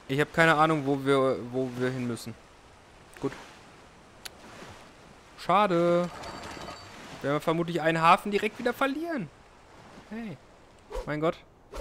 Ich habe keine Ahnung, wo wir hin müssen. Gut. Schade. Werden wir vermutlich einen Hafen direkt wieder verlieren. Hey. Mein Gott.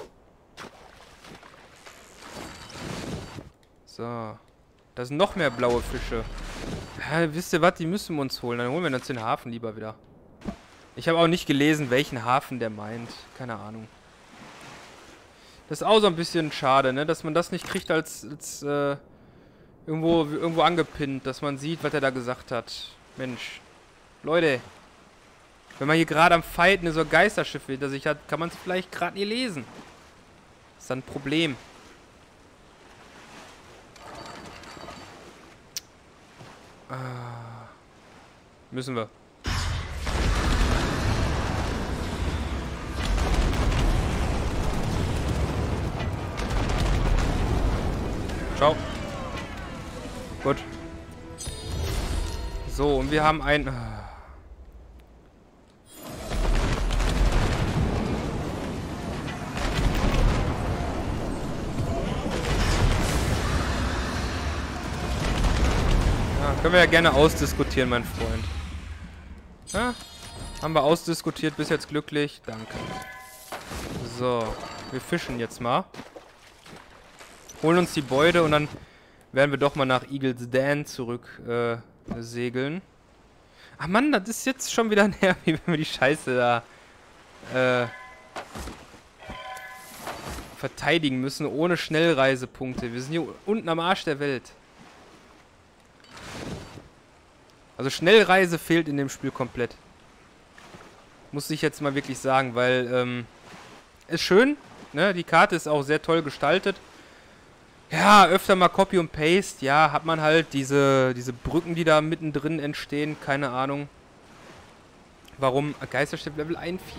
So. Da sind noch mehr blaue Fische. Ja, wisst ihr was? Die müssen wir uns holen. Dann holen wir uns den Hafen lieber wieder. Ich habe auch nicht gelesen, welchen Hafen der meint. Keine Ahnung. Das ist auch so ein bisschen schade, ne? Dass man das nicht kriegt als irgendwo angepinnt, dass man sieht, was er da gesagt hat. Mensch. Leute. Wenn man hier gerade am Fighten so ein Geisterschiff hinter sich hat, kann man es vielleicht gerade nie lesen. Das ist dann ein Problem. Ah. Müssen wir. Ciao. Gut. So, und wir haben ein... Können wir ja gerne ausdiskutieren, mein Freund. Ja, haben wir ausdiskutiert, bis jetzt glücklich. Danke. So, wir fischen jetzt mal. Holen uns die Beute und dann werden wir doch mal nach Eagle's Den zurück segeln. Ach Mann, das ist jetzt schon wieder nervig, wenn wir die Scheiße da verteidigen müssen ohne Schnellreisepunkte. Wir sind hier unten am Arsch der Welt. Also Schnellreise fehlt in dem Spiel komplett. Muss ich jetzt mal wirklich sagen, weil, ist schön, ne? Die Karte ist auch sehr toll gestaltet. Ja, öfter mal Copy und Paste, ja, hat man halt diese Brücken, die da mittendrin entstehen, keine Ahnung. Warum? Geisterschiff Level 41.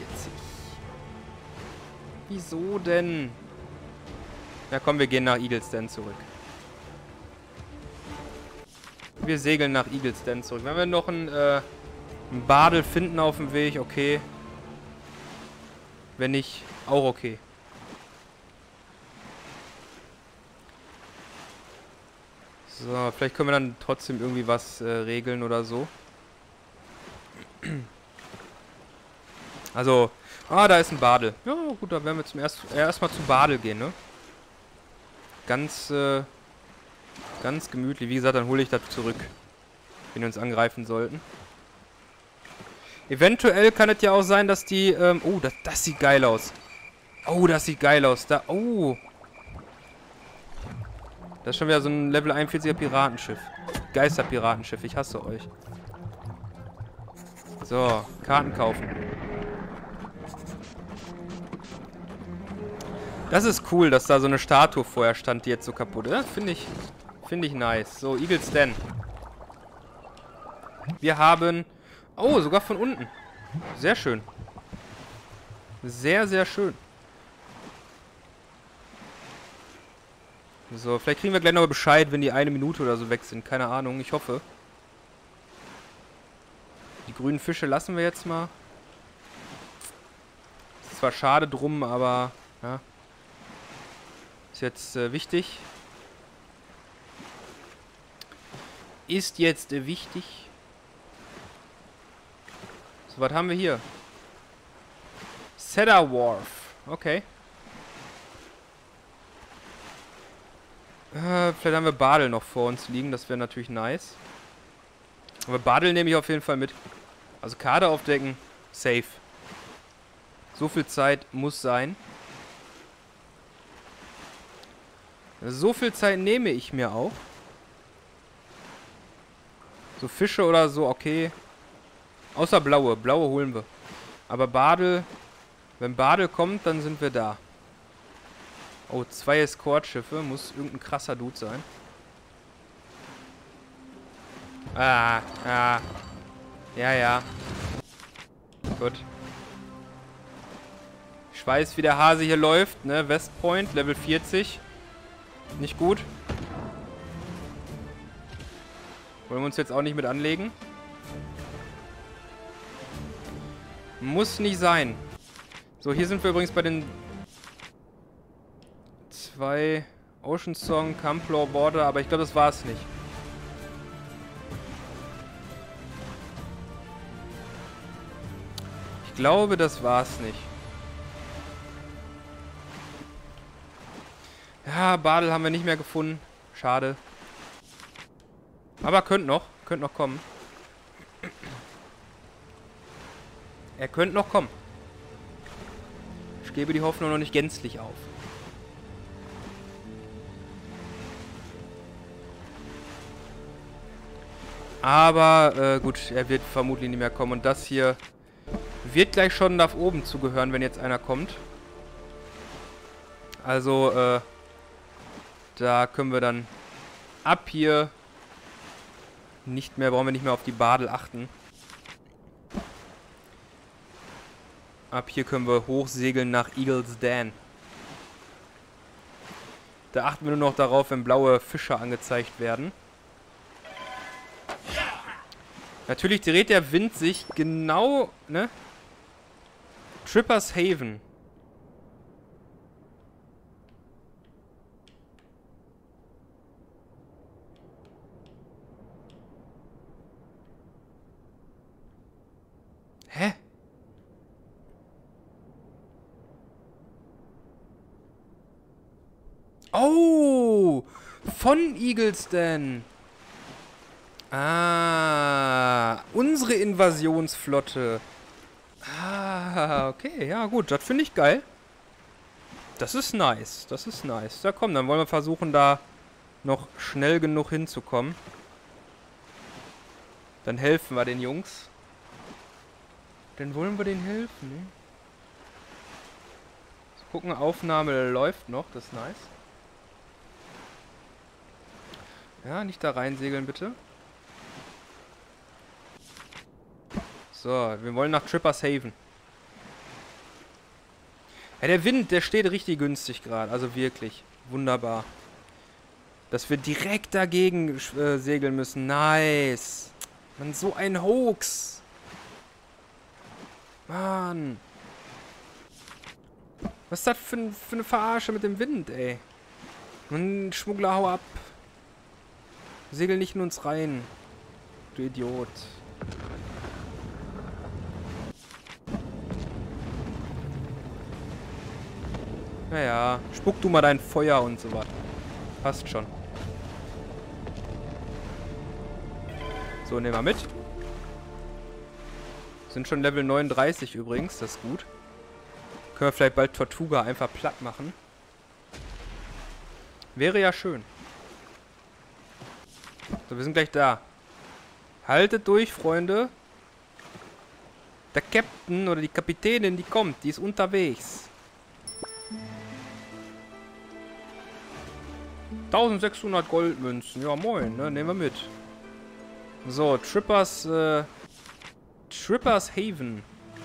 Wieso denn? Ja komm, wir gehen nach Eagle's Den zurück. Wir segeln nach Eagle's Den zurück. Wenn wir noch einen Badel finden auf dem Weg, okay. Wenn nicht, auch okay. So, vielleicht können wir dann trotzdem irgendwie was regeln oder so. Also, da ist ein Badel. Ja, gut, da werden wir zum erstmal zu Badel gehen, ne? Ganz gemütlich. Wie gesagt, dann hole ich das zurück, wenn die uns angreifen sollten. Eventuell kann es ja auch sein, dass die... oh, das sieht geil aus. Oh, das sieht geil aus. Da, oh. Das ist schon wieder so ein Level 41er Piratenschiff. Geisterpiratenschiff, ich hasse euch. So, Karten kaufen. Das ist cool, dass da so eine Statue vorher stand, die jetzt so kaputt ist. Das finde ich nice. So, Eagle's Den. Wir haben... Oh, sogar von unten. Sehr schön. Sehr, sehr schön. So, vielleicht kriegen wir gleich noch Bescheid, wenn die 1 Minute oder so weg sind. Keine Ahnung, ich hoffe. Die grünen Fische lassen wir jetzt mal. Ist zwar schade drum, aber... Ja. Ist jetzt wichtig. Ist jetzt wichtig. So, was haben wir hier? Cedar Wharf. Okay. Vielleicht haben wir Badel noch vor uns liegen. Das wäre natürlich nice. Aber Badel nehme ich auf jeden Fall mit. Also Karte aufdecken. Safe. So viel Zeit muss sein. So viel Zeit nehme ich mir auch. So Fische oder so, okay. Außer blaue. Blaue holen wir. Aber Badel... Wenn Badel kommt, dann sind wir da. Oh, 2 Escort-Schiffe. Muss irgendein krasser Dude sein. Ja. Ja. Gut. Ich weiß, wie der Hase hier läuft, ne? West Point, Level 40. Nicht gut. Wollen wir uns jetzt auch nicht mit anlegen. Muss nicht sein. So, hier sind wir übrigens bei den 2... Ocean Song, Camplore Border, aber ich glaube, das war es nicht. Ich glaube, das war es nicht. Ja, Badel haben wir nicht mehr gefunden. Schade. Aber könnte noch kommen. Er könnte noch kommen. Ich gebe die Hoffnung noch nicht gänzlich auf. Aber gut, er wird vermutlich nicht mehr kommen. Und das hier wird gleich schon nach oben zugehören, wenn jetzt einer kommt. Also, da können wir dann ab hier brauchen wir nicht mehr auf die Badel achten. Ab hier können wir hochsegeln nach Eagle's Den. Da achten wir nur noch darauf, wenn blaue Fische angezeigt werden. Natürlich dreht der Wind sich genau, ne? Trippers Haven. Hä? Oh! Von Eagle's Den. Ah, unsere Invasionsflotte. Ah, okay, ja gut, das finde ich geil. Das ist nice, das ist nice. Ja komm, dann wollen wir versuchen, da noch schnell genug hinzukommen. Dann helfen wir den Jungs. Dann wollen wir denen helfen, ne? So, gucken, Aufnahme läuft noch, das ist nice. Ja, nicht da reinsegeln, bitte. So, wir wollen nach Trippers Haven. Ja, der Wind, der steht richtig günstig gerade. Also wirklich. Wunderbar. Dass wir direkt dagegen segeln müssen. Nice. Mann, so ein Hoax. Mann. Was ist das für eine Verarsche mit dem Wind, ey? Mann, Schmuggler, hau ab. Segel nicht in uns rein. Du Idiot. Naja, spuck du mal dein Feuer und so was. Passt schon. So, nehmen wir mit. Sind schon Level 39 übrigens, das ist gut. Können wir vielleicht bald Tortuga einfach platt machen. Wäre ja schön. So, wir sind gleich da. Haltet durch, Freunde. Der Captain oder die Kapitänin, die kommt, die ist unterwegs. 1600 Goldmünzen. Ja, moin, ne? Nehmen wir mit. So, Trippers Haven.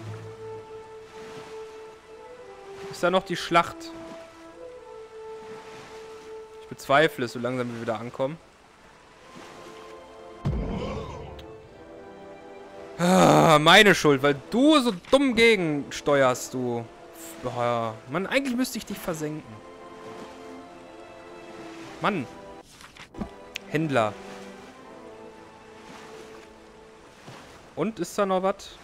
Ist da noch die Schlacht? Ich bezweifle es, so langsam wir wieder ankommen. Ah, meine Schuld, weil du so dumm gegensteuerst, du. Boah, Mann, eigentlich müsste ich dich versenken. Mann. Händler. Und, ist da noch was?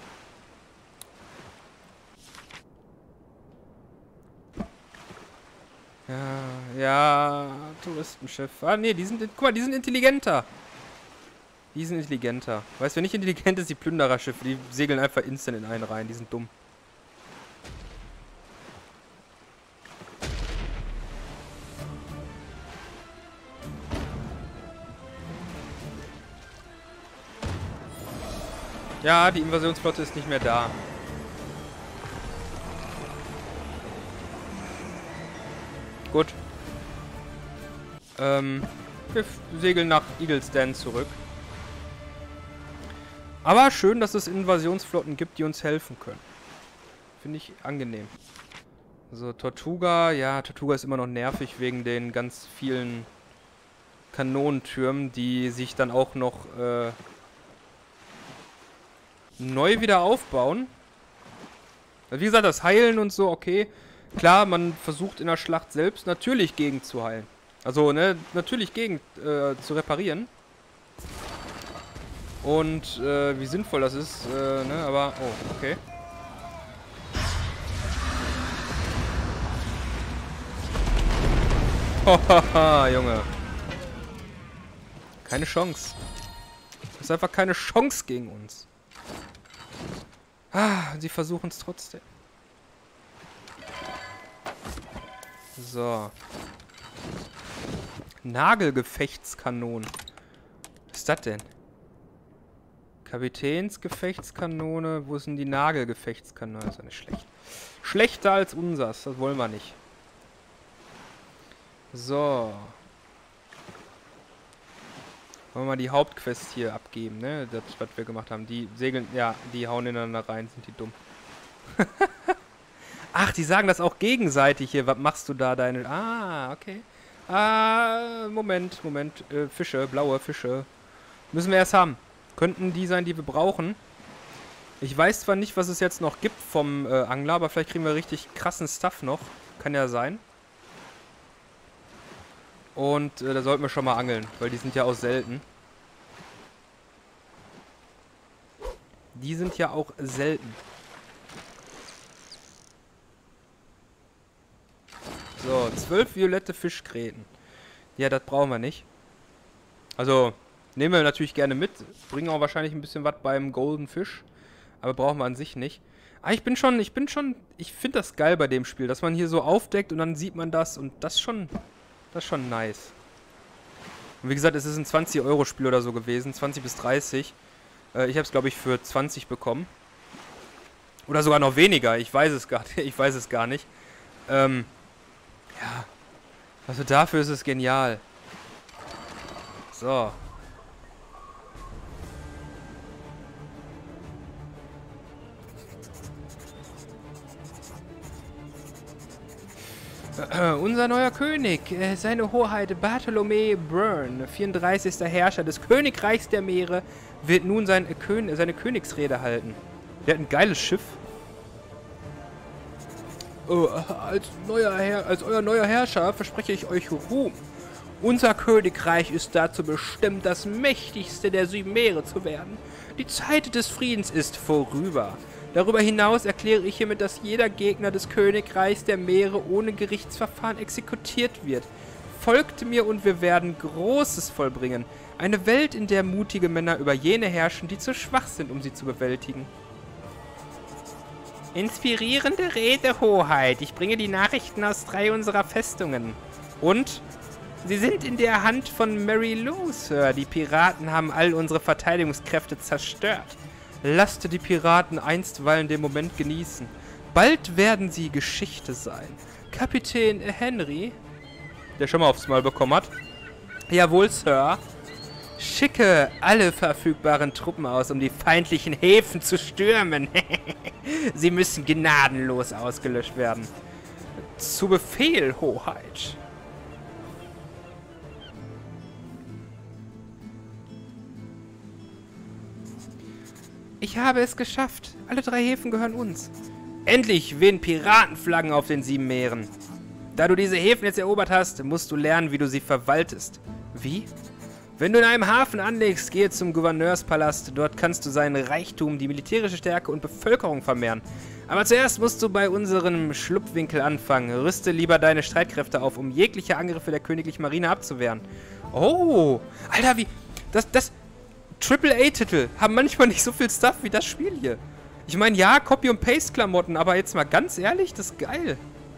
Ja, Touristenschiff. Ah, nee, die sind, guck mal, die sind intelligenter. Die sind intelligenter. Weißt du, wer nicht intelligent ist, die Plündererschiffe. Die segeln einfach instant in einen rein. Die sind dumm. Ja, die Invasionsflotte ist nicht mehr da. Gut. Wir segeln nach Eagle's Den zurück. Aber schön, dass es Invasionsflotten gibt, die uns helfen können. Finde ich angenehm. So, Tortuga. Ja, Tortuga ist immer noch nervig wegen den ganz vielen Kanonentürmen, die sich dann auch noch neu wieder aufbauen. Also wie gesagt, das Heilen und so, okay. Klar, man versucht in der Schlacht selbst natürlich gegen zu heilen. Also, ne, natürlich gegen zu reparieren. Und wie sinnvoll das ist, ne, aber... Oh, okay. Hahaha, Junge. Keine Chance. Das ist einfach keine Chance gegen uns. Ah, sie versuchen es trotzdem. So. Nagelgefechtskanonen. Was ist das denn? Kapitänsgefechtskanone. Wo sind die Nagelgefechtskanone? Das ist ja nicht schlecht. Schlechter als unsers. Das wollen wir nicht. So. Wollen wir mal die Hauptquest hier abgeben, ne? Das, was wir gemacht haben. Die segeln, ja, die hauen ineinander rein. Sind die dumm. Ach, die sagen das auch gegenseitig hier. Was machst du da, deine... Ah, okay. Ah, Moment. Fische, blaue Fische. Müssen wir erst haben. Könnten die sein, die wir brauchen. Ich weiß zwar nicht, was es jetzt noch gibt vom Angler, aber vielleicht kriegen wir richtig krassen Stuff noch. Kann ja sein. Und da sollten wir schon mal angeln, weil die sind ja auch selten. Die sind ja auch selten. So, 12 violette Fischgräten. Ja, das brauchen wir nicht. Also, nehmen wir natürlich gerne mit. Bringen auch wahrscheinlich ein bisschen was beim Golden Fish. Aber brauchen wir an sich nicht. Ah, ich finde das geil bei dem Spiel, dass man hier so aufdeckt und dann sieht man das und das ist schon nice. Und wie gesagt, es ist ein 20-Euro-Spiel oder so gewesen, 20 bis 30. Ich habe es, glaube ich, für 20 bekommen. Oder sogar noch weniger, ich weiß es gar nicht. Ja, also dafür ist es genial. So. Unser neuer König, seine Hoheit Bartholomew Byrne, 34. Herrscher des Königreichs der Meere, wird nun seine Königsrede halten. Der hat ein geiles Schiff. Als euer neuer Herrscher verspreche ich euch Ruhm. Unser Königreich ist dazu bestimmt, das mächtigste der 7 Meere zu werden. Die Zeit des Friedens ist vorüber. Darüber hinaus erkläre ich hiermit, dass jeder Gegner des Königreichs der Meere ohne Gerichtsverfahren exekutiert wird. Folgt mir und wir werden Großes vollbringen. Eine Welt, in der mutige Männer über jene herrschen, die zu schwach sind, um sie zu bewältigen. Inspirierende Rede, Hoheit. Ich bringe die Nachrichten aus 3 unserer Festungen. Und? Sie sind in der Hand von Mary Lou, Sir. Die Piraten haben all unsere Verteidigungskräfte zerstört. Lasst die Piraten einstweilen den Moment genießen. Bald werden sie Geschichte sein. Kapitän Henry, der schon mal aufs Maul bekommen hat. Jawohl, Sir. Schicke alle verfügbaren Truppen aus, um die feindlichen Häfen zu stürmen. Sie müssen gnadenlos ausgelöscht werden. Zu Befehl, Hoheit. Ich habe es geschafft. Alle 3 Häfen gehören uns. Endlich wehen Piratenflaggen auf den 7 Meeren. Da du diese Häfen jetzt erobert hast, musst du lernen, wie du sie verwaltest. Wie? Wenn du in einem Hafen anlegst, gehe zum Gouverneurspalast. Dort kannst du seinen Reichtum, die militärische Stärke und Bevölkerung vermehren. Aber zuerst musst du bei unserem Schlupfwinkel anfangen. Rüste lieber deine Streitkräfte auf, um jegliche Angriffe der königlichen Marine abzuwehren. Oh, Alter, wie... Das AAA-Titel haben manchmal nicht so viel Stuff wie das Spiel hier. Ich meine, ja, Copy- und Paste-Klamotten, aber jetzt mal ganz ehrlich, das ist geil.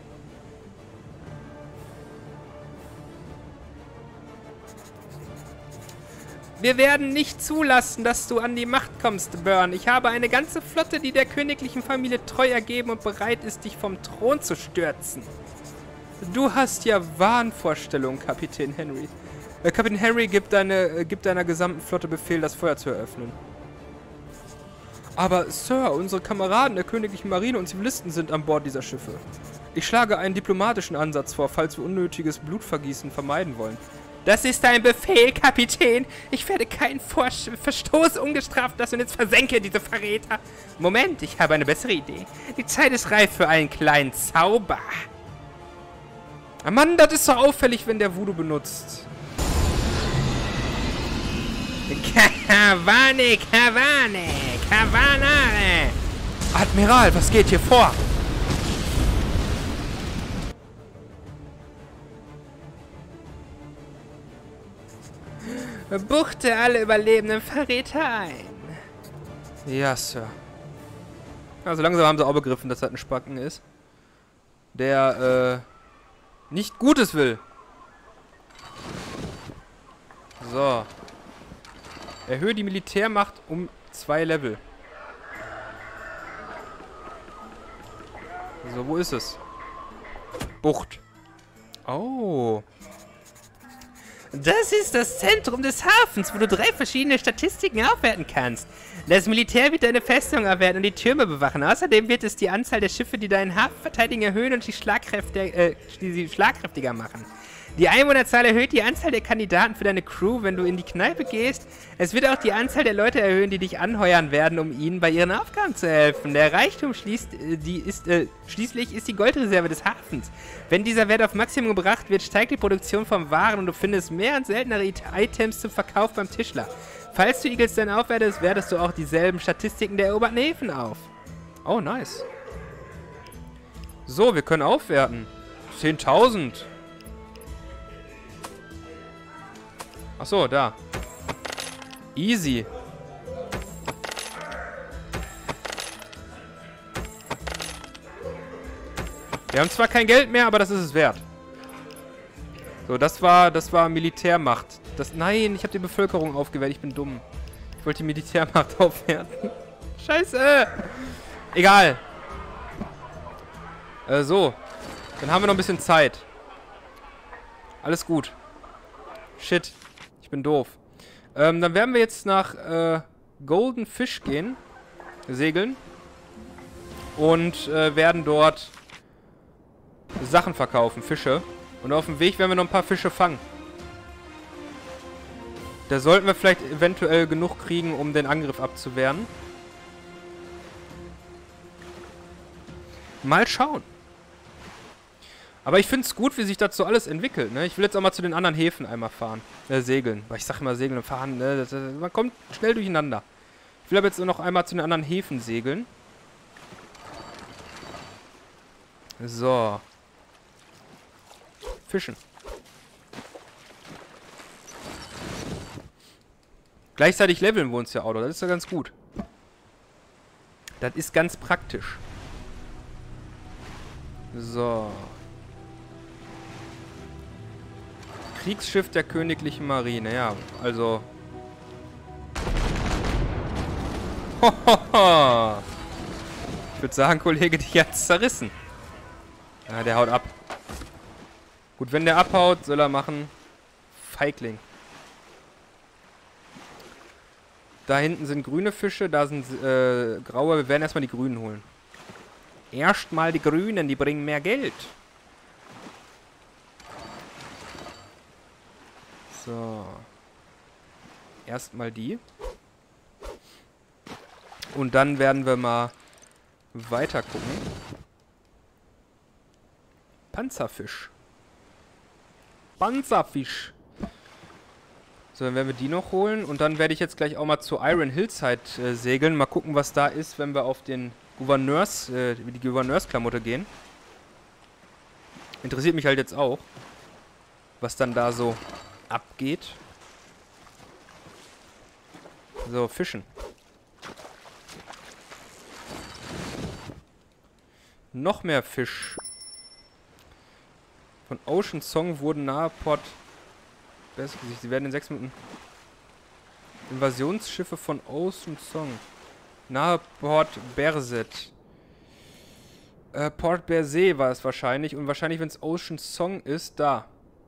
Wir werden nicht zulassen, dass du an die Macht kommst, Byrne. Ich habe eine ganze Flotte, die der königlichen Familie treu ergeben und bereit ist, dich vom Thron zu stürzen. Du hast ja Wahnvorstellungen, Kapitän Henry. Kapitän Henry gibt deiner gesamten Flotte Befehl, das Feuer zu eröffnen. Aber, Sir, unsere Kameraden der königlichen Marine und Zivilisten sind an Bord dieser Schiffe. Ich schlage einen diplomatischen Ansatz vor, falls wir unnötiges Blutvergießen vermeiden wollen. Das ist ein Befehl, Kapitän. Ich werde keinen Verstoß ungestraft lassen und jetzt versenke diese Verräter. Moment, ich habe eine bessere Idee. Die Zeit ist reif für einen kleinen Zauber. Ah Mann, das ist so auffällig, wenn der Voodoo benutzt. Karawane, Karawane, Kavanare. Admiral, was geht hier vor? Buchte alle überlebenden Verräter ein. Ja, Sir. Also langsam haben sie auch begriffen, dass das ein Spacken ist. Der, nicht Gutes will. So. Erhöhe die Militärmacht um 2 Level. So, wo ist es? Bucht. Oh. Das ist das Zentrum des Hafens, wo du 3 verschiedene Statistiken aufwerten kannst. Das Militär wird deine Festung erwerten und die Türme bewachen. Außerdem wird es die Anzahl der Schiffe, die deinen Hafen verteidigen, erhöhen und sie schlagkräftiger machen. Die Einwohnerzahl erhöht die Anzahl der Kandidaten für deine Crew, wenn du in die Kneipe gehst. Es wird auch die Anzahl der Leute erhöhen, die dich anheuern werden, um ihnen bei ihren Aufgaben zu helfen. Der Reichtum schließlich ist die Goldreserve des Hafens. Wenn dieser Wert auf Maximum gebracht wird, steigt die Produktion von Waren und du findest mehr und seltenere Items zum Verkauf beim Tischler. Falls du Eagles dann aufwertest, wertest du auch dieselben Statistiken der eroberten Häfen auf. Oh, nice. So, wir können aufwerten. 10.000. Achso, da. Easy. Wir haben zwar kein Geld mehr, aber das ist es wert. So, das war Militärmacht. Nein, ich habe die Bevölkerung aufgewertet. Ich bin dumm. Ich wollte die Militärmacht aufwerten. Scheiße. Egal. So. Dann haben wir noch ein bisschen Zeit. Alles gut. Shit. Ich bin doof. Dann werden wir jetzt nach Golden Fish gehen. Segeln. Und werden dort Sachen verkaufen. Fische. Und auf dem Weg werden wir noch ein paar Fische fangen. Da sollten wir vielleicht eventuell genug kriegen, um den Angriff abzuwehren. Mal schauen. Aber ich finde es gut, wie sich dazu alles entwickelt. Ne? Ich will jetzt auch mal zu den anderen Häfen einmal fahren. Segeln. Weil ich sage immer segeln und fahren. Ne? Man kommt schnell durcheinander. Ich will aber jetzt noch einmal zu den anderen Häfen segeln. So. Fischen. Gleichzeitig leveln wir uns ja auch. Das ist ja ganz gut. Das ist ganz praktisch. So. Kriegsschiff der Königlichen Marine. Ja, also... Hohoho. Ich würde sagen, Kollege, dich hat's zerrissen. Ja, der haut ab. Gut, wenn der abhaut, soll er machen. Feigling. Da hinten sind grüne Fische, da sind graue. Wir werden erstmal die grünen holen. Erstmal die grünen, die bringen mehr Geld. So. Erstmal die. Und dann werden wir mal weiter gucken. Panzerfisch. Panzerfisch. So, dann werden wir die noch holen. Und dann werde ich jetzt gleich auch mal zu Iron Hillside segeln. Mal gucken, was da ist, wenn wir auf den die Gouverneursklamotte gehen. Interessiert mich halt jetzt auch, was dann da so abgeht. So, Fischen. Noch mehr Fisch. Von Ocean Song wurden nahe Port... Sie werden in 6 Minuten... Invasionsschiffe von Ocean Song. Nahe Port Berset. Port Bersee war es wahrscheinlich. Und wahrscheinlich, wenn es Ocean Song ist, da.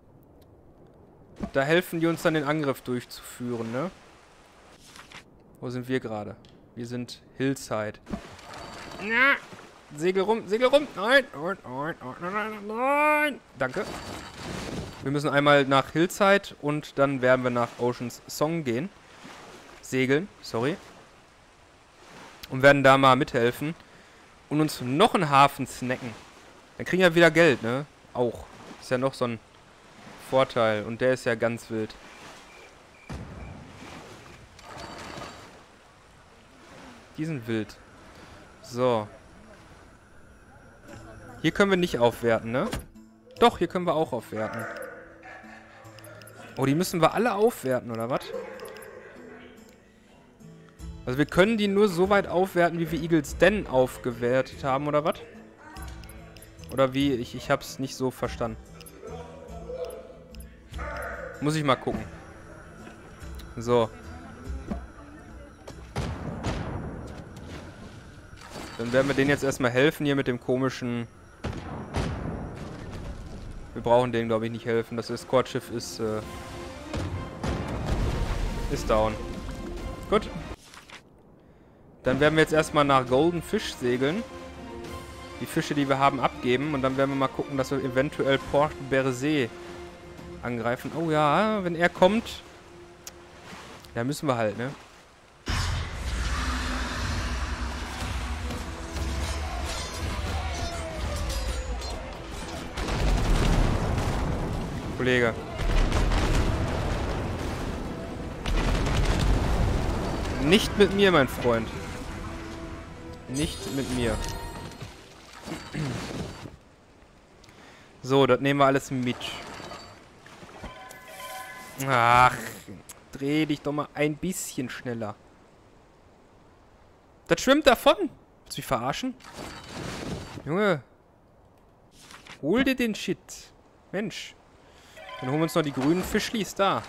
Da helfen die uns dann den Angriff durchzuführen, ne? Wo sind wir gerade? Wir sind Hillside. Ja. Segel rum, Segel rum. Nein, nein, nein, nein, nein. Danke. Wir müssen einmal nach Hillside und dann werden wir nach Ocean's Song gehen. Segeln, sorry. Und werden da mal mithelfen. Und uns noch einen Hafen snacken. Dann kriegen wir wieder Geld, ne? Auch. Ist ja noch so ein Vorteil. Und der ist ja ganz wild. Die sind wild. So. Hier können wir nicht aufwerten, ne? Doch, hier können wir auch aufwerten. Oh, die müssen wir alle aufwerten, oder was? Also wir können die nur so weit aufwerten, wie wir Eagles Den aufgewertet haben, oder was? Oder wie? Ich hab's nicht so verstanden. Muss ich mal gucken. So. Dann werden wir denen jetzt erstmal helfen hier mit dem komischen... Wir brauchen denen, glaube ich, nicht helfen. Das Eskortschiff ist down. Gut. Dann werden wir jetzt erstmal nach Golden Fish segeln. Die Fische, die wir haben, abgeben. Und dann werden wir mal gucken, dass wir eventuell Port Berezé angreifen. Oh ja, wenn er kommt... Ja, müssen wir halt, ne? Kollege. Nicht mit mir, mein Freund. Nicht mit mir. So, das nehmen wir alles mit. Ach, dreh dich doch mal ein bisschen schneller. Das schwimmt davon. Willst du mich verarschen? Junge. Hol dir den Shit. Mensch. Dann holen wir uns noch die grünen Fischlis da.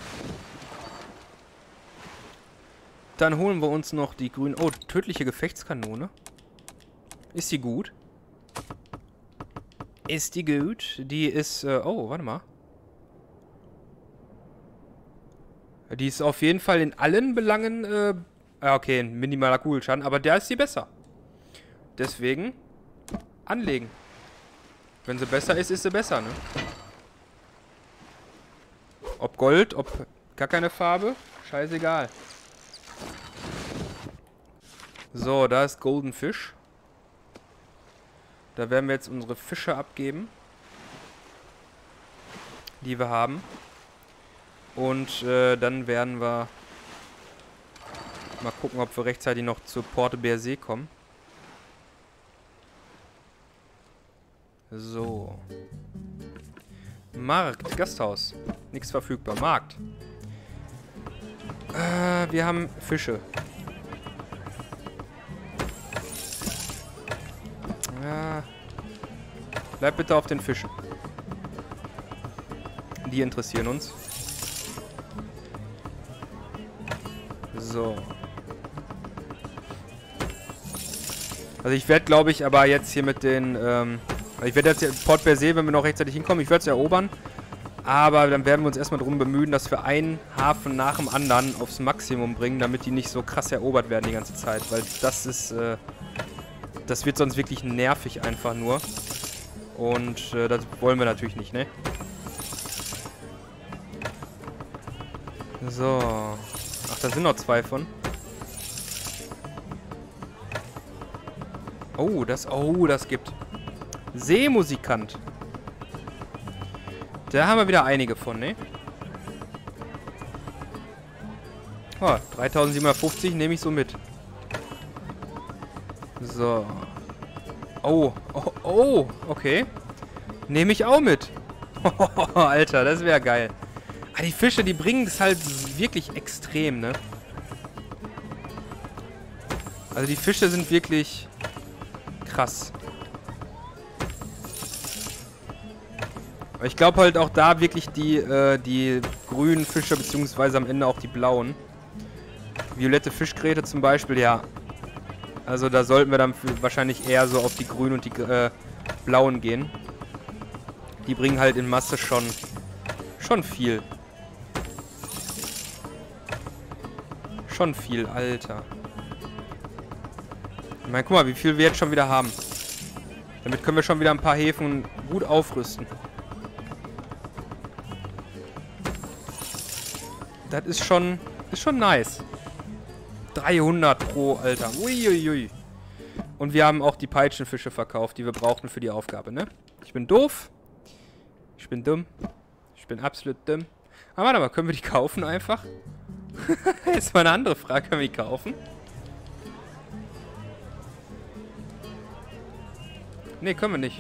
Dann holen wir uns noch die grünen... Oh, tödliche Gefechtskanone. Ist die gut? Ist die gut? Die ist... oh, warte mal. Die ist auf jeden Fall in allen Belangen... okay, ein minimaler Kugelschaden. Aber der ist die besser. Deswegen... anlegen. Wenn sie besser ist, ist sie besser, ne? Ob Gold, ob gar keine Farbe, scheißegal. So, da ist Golden Fish. Da werden wir jetzt unsere Fische abgeben, die wir haben. Und dann werden wir mal gucken, ob wir rechtzeitig noch zur Port Berezé kommen. So. Markt, Gasthaus. Nichts verfügbar. Markt. Wir haben Fische. Ja. Bleib bitte auf den Fischen. Die interessieren uns. So. Also ich werde, glaube ich, aber jetzt hier mit den... ich werde jetzt hier Port Berezé, wenn wir noch rechtzeitig hinkommen, ich werde es erobern. Aber dann werden wir uns erstmal darum bemühen, dass wir einen Hafen nach dem anderen aufs Maximum bringen, damit die nicht so krass erobert werden die ganze Zeit. Weil das ist, das wird sonst wirklich nervig einfach nur. Und das wollen wir natürlich nicht, ne? So. Ach, da sind noch zwei von. Oh, das gibt... Seemusikant. Da haben wir wieder einige von, ne? Oh, 3750 nehme ich so mit. So. Oh, okay. Nehme ich auch mit. Alter, das wäre geil. Ah, die Fische, die bringen es halt wirklich extrem, ne? Also die Fische sind wirklich krass. Aber ich glaube halt auch da wirklich die grünen Fische, beziehungsweise am Ende auch die blauen. Violette Fischgräte zum Beispiel, ja. Also da sollten wir dann wahrscheinlich eher so auf die grünen und die blauen gehen. Die bringen halt in Masse schon viel. Schon viel, Alter. Ich meine, guck mal, wie viel wir jetzt schon wieder haben. Damit können wir schon wieder ein paar Häfen gut aufrüsten. Das ist schon nice. 300 pro, Alter. Uiuiui. Und wir haben auch die Peitschenfische verkauft, die wir brauchten für die Aufgabe, ne? Ich bin doof. bin dumm. Ich bin absolut dumm. Aber warte mal, können wir die kaufen einfach? Jetzt mal eine andere Frage. Können wir die kaufen? Nee, können wir nicht.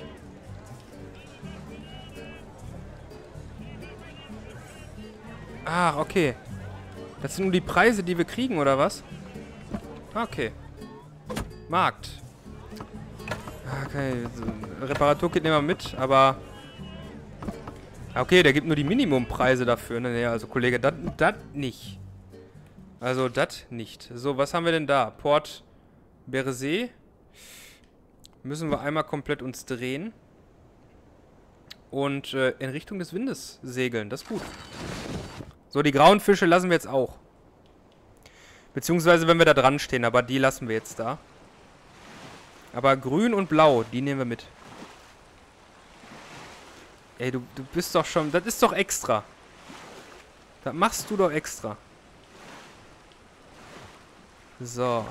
Ah, okay. Das sind nur die Preise, die wir kriegen, oder was? Okay. Markt. Okay, Reparaturkit nehmen wir mit, aber... Okay, der gibt nur die Minimumpreise dafür. Ne, also Kollege, das nicht. Also das nicht. So, was haben wir denn da? Port Beresee. Müssen wir einmal komplett uns drehen. Und in Richtung des Windes segeln. Das ist gut. So, die grauen Fische lassen wir jetzt auch. Beziehungsweise, wenn wir da dran stehen. Aber die lassen wir jetzt da. Aber grün und blau, die nehmen wir mit. Ey, du bist doch schon... Das ist doch extra. Das machst du doch extra. So.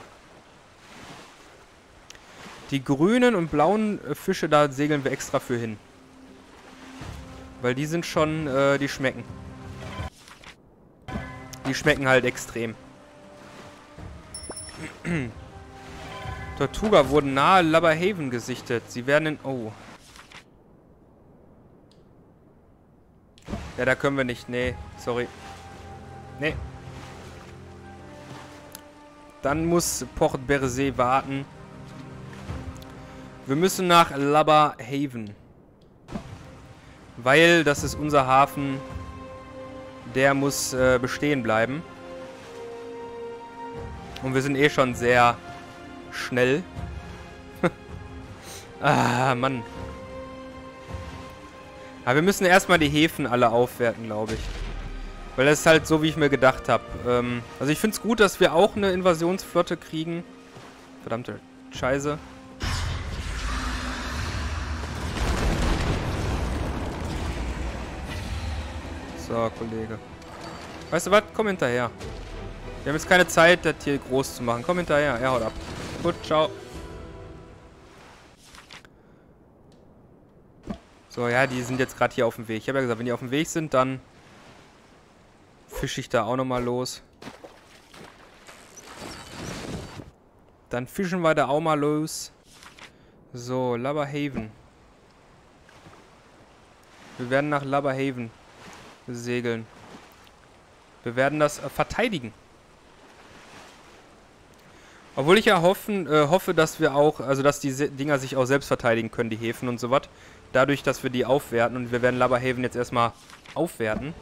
Die grünen und blauen Fische, da segeln wir extra für hin. Weil die sind schon... die schmecken. Die schmecken halt extrem. Tortuga wurden nahe Lubberhaven gesichtet. Sie werden in... Oh. Ja, da können wir nicht. Nee, sorry. Nee. Dann muss Port Beresee warten. Wir müssen nach Lubberhaven. Weil das ist unser Hafen. Der muss bestehen bleiben. Und wir sind eh schon sehr schnell. Ah, Mann. Aber wir müssen erstmal die Häfen alle aufwerten, glaube ich. Weil das ist halt so, wie ich mir gedacht habe. Also ich finde es gut, dass wir auch eine Invasionsflotte kriegen. Verdammte Scheiße. So, Kollege. Weißt du was? Komm hinterher. Wir haben jetzt keine Zeit, das hier groß zu machen. Komm hinterher. Ja, haut ab. Gut, ciao. So, ja, die sind jetzt gerade hier auf dem Weg. Ich habe ja gesagt, wenn die auf dem Weg sind, dann fische ich da auch nochmal los. Dann fischen wir da auch mal los. So, Lubberhaven. Wir werden nach Lubberhaven segeln. Wir werden das verteidigen. Obwohl ich ja hoffe, dass wir auch, also dass die Dinger sich auch selbst verteidigen können, die Häfen und so was. Dadurch, dass wir die aufwerten. Und wir werden Lubberhaven jetzt erstmal aufwerten.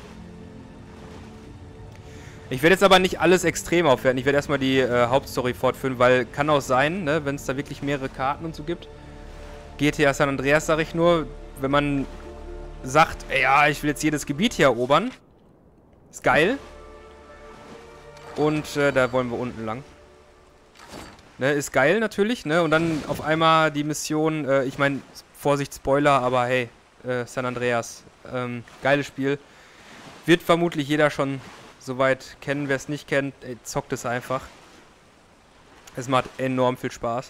Ich werde jetzt aber nicht alles extrem aufwerten. Ich werde erstmal die Hauptstory fortführen, weil kann auch sein, ne, wenn es da wirklich mehrere Karten und so gibt. GTA San Andreas, sage ich nur, wenn man sagt, ey, ja, ich will jetzt jedes Gebiet hier erobern. Ist geil. Und da wollen wir unten lang. Ne, ist geil natürlich, ne? Und dann auf einmal die Mission, ich meine, Vorsicht, Spoiler, aber hey, San Andreas, geiles Spiel. Wird vermutlich jeder schon soweit kennen. Wer es nicht kennt, ey, zockt es einfach. Es macht enorm viel Spaß.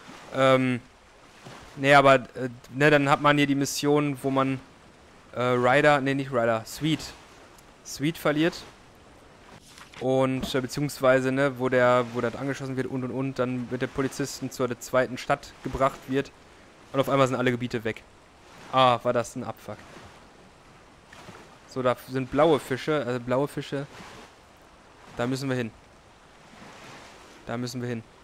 Ne, aber, ne, dann hat man hier die Mission, wo man Ryder, ne, nicht Ryder, Sweet verliert. Und, beziehungsweise, ne, wo das angeschossen wird und, dann wird der Polizisten zur zweiten Stadt gebracht wird. Und auf einmal sind alle Gebiete weg. Ah, war das ein Abfuck. So, da sind blaue Fische, Da müssen wir hin. Da müssen wir hin.